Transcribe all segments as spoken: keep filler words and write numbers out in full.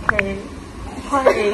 OK， 欢迎，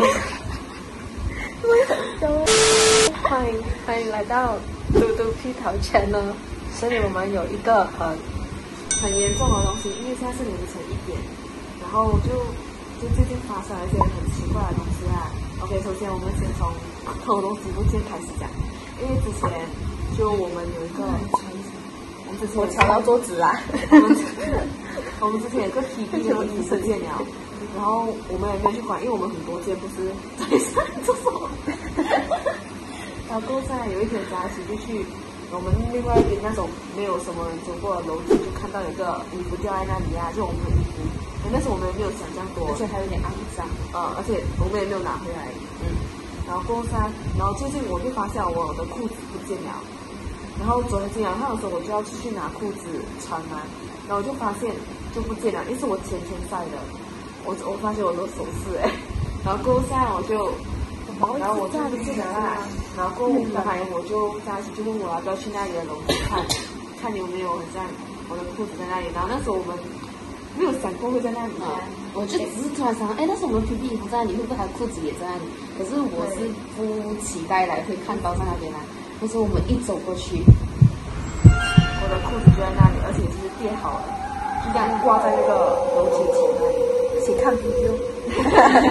欢迎欢迎来到嘟嘟屁桃圈呢。这里我们有一个很很严重的东西，因为现在是凌晨一点，然后就就最近发生了一些很奇怪的东西啊。OK， 首先我们先从偷东西不见开始讲，因为之前就我们有一个，我们之前我敲到桌子啦。 我们我们之前有个 T B 的衣服见了，然后我们也没有去管，因为我们很多件不是在上厕所。然后在有一天早上起就去我们另外一边那种没有什么人走过的楼梯，就看到有一个衣服掉在那里啊，就我们的衣服。但是我们也没有想这样多， 而且还有点肮脏。 呃，而且我们也没有拿回来。嗯。然后过后噻，然后最近我就发现我的裤子不见了。然后昨天进来看的时候，我就要出去拿裤子穿嘛，然后我就发现就不见了，因为是我前天晒的。我我发现我的首饰哎，然后过后噻我就。然后我就不记得啦，然后过后小孩我就在一起就问我要不要去那里的楼梯看，看有没有很像我的裤子在那里。然后那时候我们没有想过会在那里啊， 我就只是突然想，哎，但是我们 P P 衣服在那里，会不会还裤子也在那里？可是我是不期待来会看到在那边啦。但是我们一走过去， 我的裤子就在那里，而且是叠好了，就这样挂在那个楼梯前那里，一起看 video。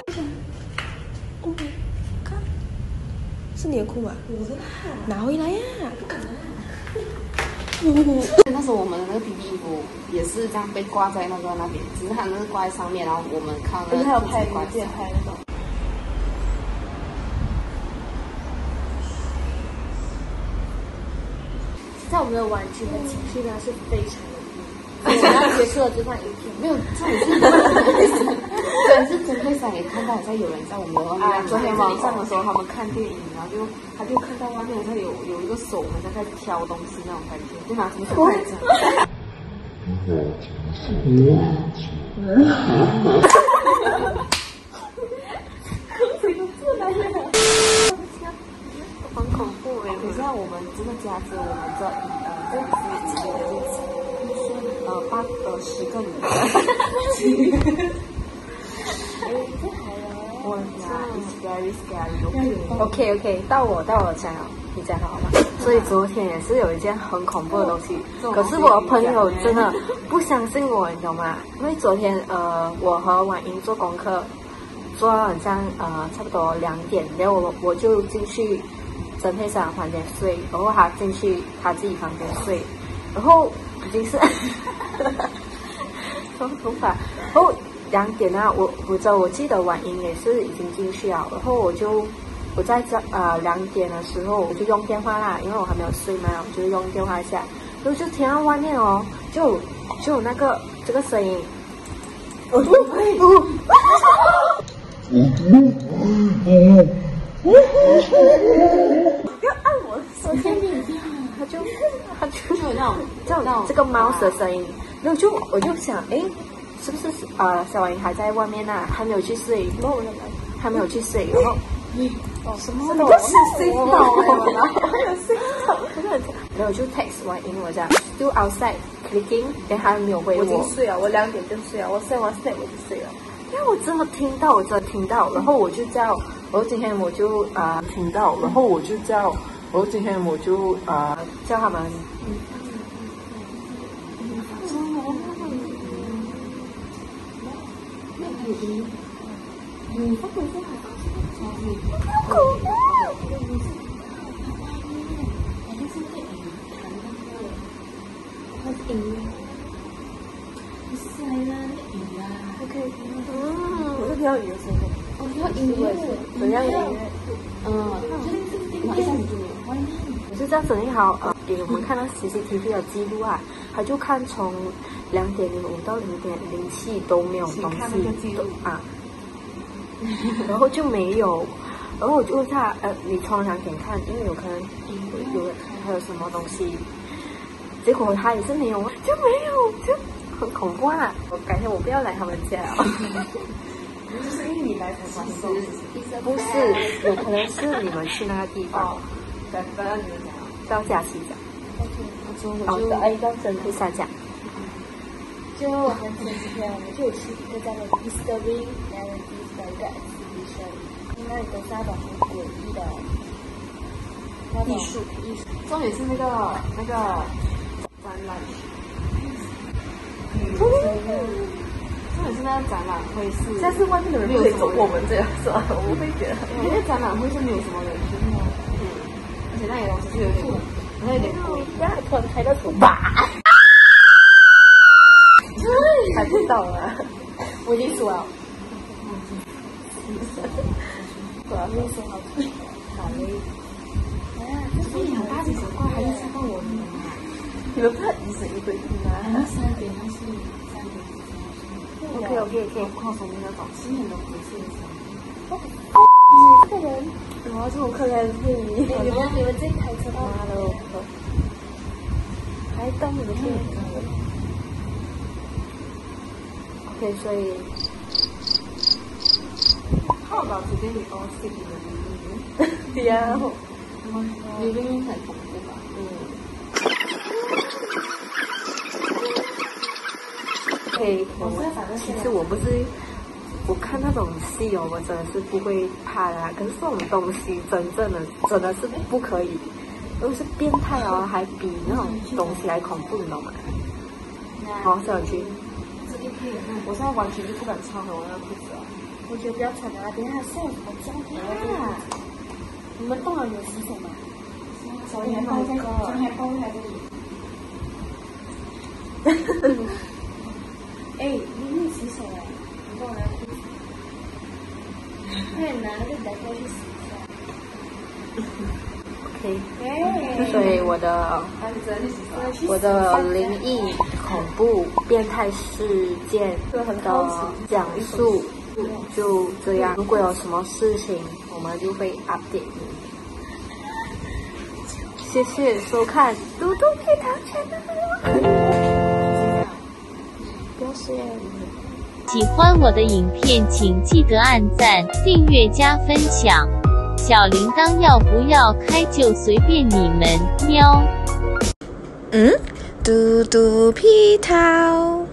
是你的裤吗？我的拿回来呀！不可能。 那时候我们的那个 P P 衣服也是这样被挂在那个那边，只是它那是挂在上面，然后我们看那个。 还有拍挂件拍那种。在我们的玩具的情绪呢是非常的低，我们要结束了这段影片。 没有，这里是。真是真会想也看到，好像有人在我们外面。 啊，昨天晚上的时候，他们看电影，然后就他就看到外面好像有有一个手好像在挑东西那种感觉，就拿什么手在讲。 很恐怖哎！ 可是我们真的加着我们这呃这几几个日子，呃八呃十个女的。我呀 ，it's very scary. OK OK， 到我到我讲了，你讲好吗？所以昨天也是有一件很恐怖的东西，可是我朋友真的不相信我，你懂吗？因为昨天呃，我和婉英做功课，做到很像呃差不多两点，然后我我就进去曾佩珊房间睡，然后他进去他自己房间睡，然后已经是什么头发，然后。两点啊，我我知道，我记得婉英也是已经进去了，然后我就我在这呃两点的时候我就用电话啦，因为我还没有睡嘛，我就用电话一下，然后就听到外面哦，就就有那个这个声音，我就不要按我手天命，他就他就有那种这种这个猫的声音，然后就我就想哎。是不是呃小婉英还在外面呐、啊？还没有去睡，还没有去睡，然后哦什么都是睡到了，然后还有睡到，然后我就 text 婉英我讲 do outside clicking， 但还没有回我。 我已经睡了，我两点就睡了，我睡完 sleep 我就睡了。 因为我真的听到，我真的听到，然后我就叫，我今天我就啊、呃、听到，然后我就叫，我今天我就啊、呃、叫他们。嗯，嗯，他本身还发现超级恐怖。好像是电影弹那个，那个音乐，不是那个雨啊。OK， 嗯， 我是听到雨的声音。 哦，听到音乐， 怎样的音乐？ 嗯，就是晚上就没有外面。我就这样整理好，呃，给我们看到 C C T V 的记录啊，他就看从两点零五到零点零七都没有东西啊。然后就没有，然后我就问他，呃，你从两点看，因为有可能有有还有什么东西，结果他也是没有，就没有，就很恐怖啊！我改天我不要来他们家了。 就是因为你来才发现， 不是，有可能是你们去那个地方。 对，刚刚你们讲到假期讲。 OK， 哦，哎，到真佩珊讲。 就我们前几天我们就有去一个叫做 Discovering Melodies 的一个 exhibition， 那里都是那种很诡异的艺术艺术，重点是那个那个展览，嗯，重点是那个展览会是， 但是外面的人不可以走过我们这样是吧？我会觉得那个展览会是没有什么人去的，嗯，而且那里东西是有点，好像有点贵， 不要突然开到头吧。 才知道了， 我已经说了，我要跟你说好脆，好嘞。哎呀，这声音很大，奇怪，还是吓到我们了。 你们怕疑神疑鬼吗？ 三点还是三点 ？OK OK OK， 靠手边要找新人的不是啥。 你这个人， 我要这种客人是你。 你们你们这一台车到妈的，还当你们店。OK， 所以。 How about today we all sit in the living room? 对呀。 living room 很恐怖吧？ 嗯。OK， 我其实我不是，我看那种戏哦，我真的是不会怕的、啊。可是这种东西真正的真的是不可以，如果是变态哦，还比那种东西还恐怖，你懂吗？好，小区。 我现在完全就不敢穿回我那裤子啊！ 我觉得不要穿了，等一下晒什么胶皮啊！你们动了有洗手吗？手还包在，手还包在这里。哎，你没洗手哎？你帮我拿裤子。快点拿那个来过去洗一下。 OK， 所以我的我的灵异、恐怖、变态事件的讲述就这样。如果有什么事情，我们就会 update 你。谢谢收看嘟嘟配糖Channel。不要谢喜欢我的影片，请记得按赞、订阅、加分享。小铃铛要不要开就随便你们，喵。 嗯，嘟嘟皮套。